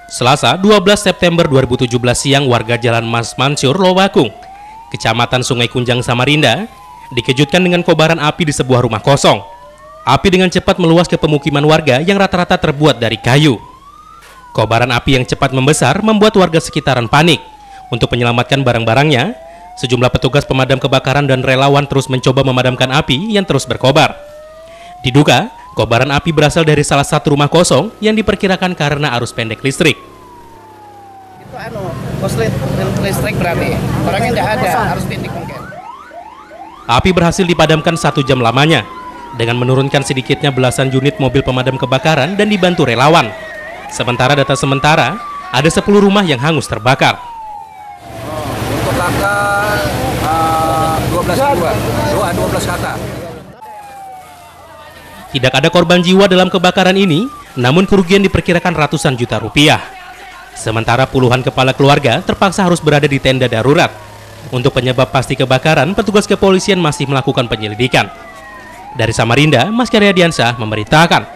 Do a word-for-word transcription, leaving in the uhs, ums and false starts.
Selasa dua belas September dua ribu tujuh belas siang, warga Jalan Mas Mansur, Lowakung, Kecamatan Sungai Kunjang, Samarinda, dikejutkan dengan kobaran api di sebuah rumah kosong. Api dengan cepat meluas ke pemukiman warga yang rata-rata terbuat dari kayu. Kobaran api yang cepat membesar membuat warga sekitaran panik. Untuk menyelamatkan barang-barangnya, sejumlah petugas pemadam kebakaran dan relawan terus mencoba memadamkan api yang terus berkobar. Diduga, kobaran api berasal dari salah satu rumah kosong yang diperkirakan karena arus pendek listrik. Itu anu, koslet listrik berarti. Orangnya tidak ada, harus titik mungkin. Api berhasil dipadamkan satu jam lamanya dengan menurunkan sedikitnya belasan unit mobil pemadam kebakaran dan dibantu relawan. Sementara data sementara, ada sepuluh rumah yang hangus terbakar. Oh, untuk kakak uh, dua belas jiwa, dua belas kakak. Tidak ada korban jiwa dalam kebakaran ini, namun kerugian diperkirakan ratusan juta rupiah. Sementara puluhan kepala keluarga terpaksa harus berada di tenda darurat. Untuk penyebab pasti kebakaran, petugas kepolisian masih melakukan penyelidikan. Dari Samarinda, Mas Karyadiansah memberitakan.